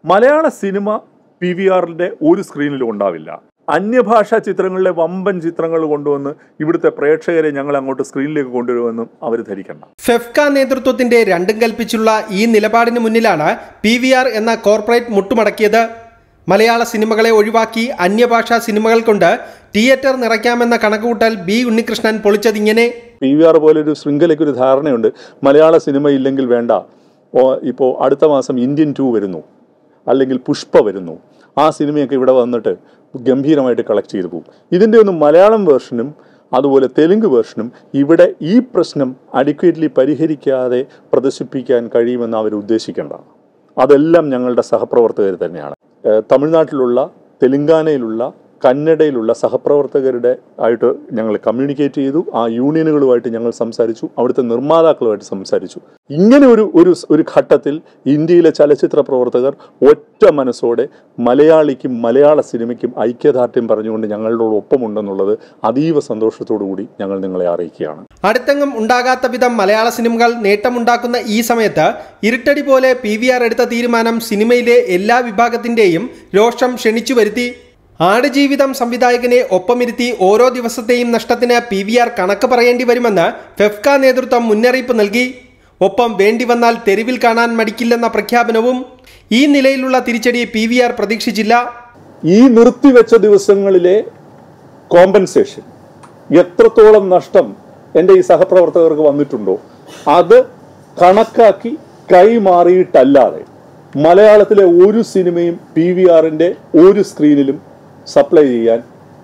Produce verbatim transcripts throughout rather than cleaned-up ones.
മലയാള cinema P V ആറിന്റെ ഒരു സ്ക്രീനിലും ഉണ്ടാവില്ല. അന്യഭാഷാ ചിത്രങ്ങളിലെ വമ്പൻ ചിത്രങ്ങൾ കൊണ്ടുവന്ന് ഇവിടുത്തെ പ്രേക്ഷകരെ ഞങ്ങൾ അങ്ങോട്ട് സ്ക്രീനിലേക്ക് കൊണ്ടുവരുമെന്നും അവർ ധരിക്കണ്ട. ഫെഫ്ക നേതൃത്വത്തിന്റെ രണ്ടും കൽപ്പിച്ചുള്ള ഈ നിലപാടിന് മുന്നിലാണ് പി വി ആർ എന്ന കോർപ്പറേറ്റ് മുട്ടുമടക്കിയത്. മലയാള സിനിമകളെ ഒഴിവാക്കി അന്യഭാഷാ സിനിമകൾ കൊണ്ട് തിയേറ്റർ നിറയ്ക്കാമെന്ന കണക്കുകൂട്ടൽ ബി ഉണ്ണികൃഷ്ണൻ പൊളിച്ചതിങ്ങനെ. പി വി ആർ പോലൊരു ശൃംഖലയ്ക്ക് ഒരു ധാരണയുണ്ട്, മലയാള സിനിമ ഇല്ലെങ്കിൽ വേണ്ട, ഇപ്പോൾ അടുത്ത മാസം ഇന്ത്യൻ ടു വരുന്നു, അല്ലെങ്കിൽ പുഷ്പ വരുന്നു, ആ സിനിമയൊക്കെ ഇവിടെ വന്നിട്ട് ഗംഭീരമായിട്ട് കളക്ട് ചെയ്തു പോകും. ഇതിൻ്റെ ഒന്നും മലയാളം വേർഷനും അതുപോലെ തെലുങ്ക് വേർഷനും ഇവിടെ ഈ പ്രശ്നം അഡിക്വേറ്റ്ലി പരിഹരിക്കാതെ പ്രദർശിപ്പിക്കാൻ കഴിയുമെന്ന് അവർ ഉദ്ദേശിക്കേണ്ട. അതെല്ലാം ഞങ്ങളുടെ സഹപ്രവർത്തകർ തന്നെയാണ്. തമിഴ്നാട്ടിലുള്ള, തെലുങ്കാനയിലുള്ള, കന്നഡയിലുള്ള സഹപ്രവർത്തകരുടെ ആയിട്ട് ഞങ്ങൾ കമ്മ്യൂണിക്കേറ്റ് ചെയ്തു. ആ യൂണിയനുകളുമായിട്ട് ഞങ്ങൾ സംസാരിച്ചു, അവിടുത്തെ നിർമ്മാതാക്കളുമായിട്ട് സംസാരിച്ചു. ഇങ്ങനെ ഒരു ഒരു ഒരു ഘട്ടത്തിൽ ഇന്ത്യയിലെ ചലച്ചിത്ര പ്രവർത്തകർ ഒറ്റ മനസ്സോടെ മലയാളിക്കും മലയാള സിനിമയ്ക്കും ഐക്യദാർഢ്യം പറഞ്ഞുകൊണ്ട് ഞങ്ങളുടെ ഒപ്പമുണ്ടെന്നുള്ളത് അതീവ സന്തോഷത്തോടു കൂടി ഞങ്ങൾ നിങ്ങളെ അറിയിക്കുകയാണ്. അടുത്തെങ്ങും ഉണ്ടാകാത്ത വിധം മലയാള സിനിമകൾ നേട്ടമുണ്ടാക്കുന്ന ഈ സമയത്ത് ഇരുട്ടടി പോലെ പി വി ആർ എടുത്ത തീരുമാനം സിനിമയിലെ എല്ലാ വിഭാഗത്തിന്റെയും രോഷം ക്ഷണിച്ചു വരുത്തി. ആടുജീവിതം സംവിധായകനെ ഒപ്പമിരുത്തി ഓരോ ദിവസത്തെയും നഷ്ടത്തിന് പി വി ആർ കണക്ക് പറയേണ്ടി വരുമെന്ന് ഫെഫ്ക നേതൃത്വം മുന്നറിയിപ്പ് നൽകി. ഒപ്പം വേണ്ടി വന്നാൽ തെരുവിൽ കാണാൻ മടിക്കില്ലെന്ന പ്രഖ്യാപനവും. ഈ നിലയിലുള്ള തിരിച്ചടി പി വി ആർ പ്രതീക്ഷിച്ചില്ല. ഈ നിർത്തിവെച്ച ദിവസങ്ങളിലെ കോമ്പൻസേഷൻ, എത്രത്തോളം നഷ്ടം എൻ്റെ ഈ സഹപ്രവർത്തകർക്ക് വന്നിട്ടുണ്ടോ അത് കണക്കാക്കി കൈമാറിയിട്ടല്ലാതെ മലയാളത്തിലെ ഒരു സിനിമയും പി വി ആറിൻ്റെ ഒരു സ്ക്രീനിലും സപ്ലൈ ചെയ്യാൻ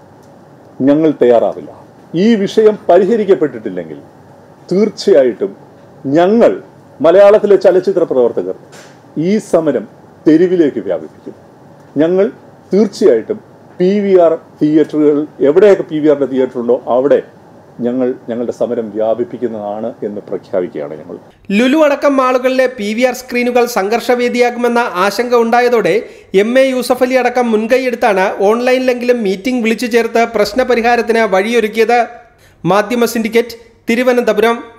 ഞങ്ങൾ തയ്യാറാവില്ല. ഈ വിഷയം പരിഹരിക്കപ്പെട്ടിട്ടില്ലെങ്കിൽ തീർച്ചയായിട്ടും ഞങ്ങൾ മലയാളത്തിലെ ചലച്ചിത്ര പ്രവർത്തകർ ഈ സമരം തെരുവിലേക്ക് വ്യാപിപ്പിക്കും. ഞങ്ങൾ തീർച്ചയായിട്ടും പി വി ആർ തിയേറ്ററുകൾ, എവിടെയൊക്കെ പി വി ആറിൻ്റെ തിയേറ്റർ ഉണ്ടോ അവിടെ ഞങ്ങൾ ഞങ്ങളുടെ സമരം വ്യാപിപ്പിക്കുന്നതാണ് എന്ന് പ്രഖ്യാപിക്കുകയാണ് ഞങ്ങൾ. ലുലു അടക്കം മാളുകളിലെ പി വി ആർ സ്ക്രീനുകൾ സംഘർഷവേദിയാകുമെന്ന ആശങ്ക ഉണ്ടായതോടെ എം എ യൂസഫലി അടക്കം മുൻകൈയെടുത്താണ് ഓൺലൈനിലെങ്കിലും മീറ്റിംഗ് വിളിച്ചു ചേർത്ത് പ്രശ്നപരിഹാരത്തിന് വഴിയൊരുക്കിയത്. മാധ്യമ സിൻഡിക്കേറ്റ്, തിരുവനന്തപുരം.